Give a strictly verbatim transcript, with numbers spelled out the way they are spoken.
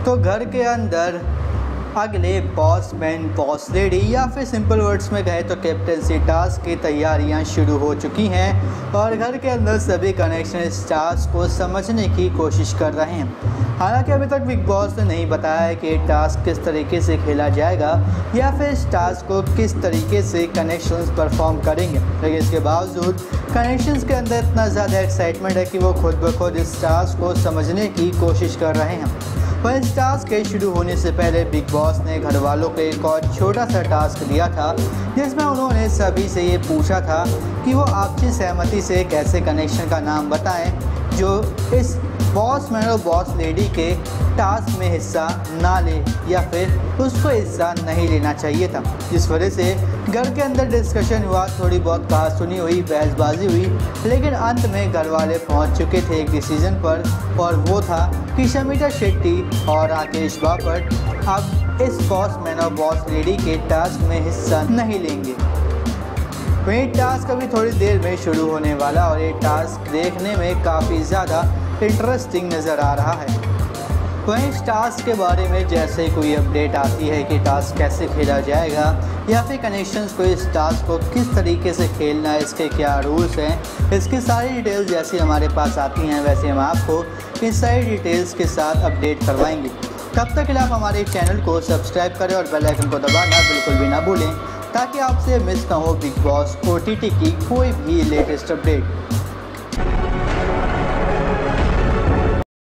तो घर के अंदर अगले बॉस मैन बॉस लेडी या फिर सिंपल वर्ड्स में कहे तो कैप्टनसी टास्क की तैयारियां शुरू हो चुकी हैं और घर के अंदर सभी कनेक्शन इस टास्क को समझने की कोशिश कर रहे हैं। हालांकि अभी तक बिग बॉस ने नहीं बताया है कि टास्क किस तरीके से खेला जाएगा या फिर इस टास्क को किस तरीके से कनेक्शंस परफॉर्म करेंगे, लेकिन इसके बावजूद कनेक्शंस के अंदर इतना ज़्यादा एक्साइटमेंट है कि वो खुद ब खुद इस टास्क को समझने की कोशिश कर रहे हैं। वह इस टास्क के शुरू होने से पहले बिग बॉस ने घर वालों को एक और छोटा सा टास्क दिया था, जिसमें उन्होंने सभी से ये पूछा था कि वो आपसी सहमति से एक ऐसे कनेक्शन का नाम बताएं जो इस बॉस मैन और बॉस लेडी के टास्क में हिस्सा ना ले या फिर उसको हिस्सा नहीं लेना चाहिए था। जिस वजह से घर के अंदर डिस्कशन हुआ, थोड़ी बहुत कहा सुनी हुई, बहसबाजी हुई, लेकिन अंत में घर वाले पहुंच चुके थे एक डिसीजन पर और वो था कि शमिता शेट्टी और राकेश बापट अब इस बॉस मैन और बॉस लेडी के टास्क में हिस्सा नहीं लेंगे। वही टास्क अभी थोड़ी देर में शुरू होने वाला और ये टास्क देखने में काफ़ी ज़्यादा इंटरेस्टिंग नज़र आ रहा है। वहीं इस टास्क के बारे में जैसे ही कोई अपडेट आती है कि टास्क कैसे खेला जाएगा या फिर कनेक्शंस को इस टास्क को किस तरीके से खेलना है, इसके क्या रूल्स हैं, इसकी सारी डिटेल्स जैसे हमारे पास आती हैं वैसे हम आपको इन सारी डिटेल्स के साथ अपडेट करवाएंगे। तब तक के लिए आप हमारे चैनल को सब्सक्राइब करें और बेल आइकन को दबाना बिल्कुल भी ना भूलें ताकि आपसे मिस ना हो Bigg Boss O T T की कोई भी लेटेस्ट अपडेट।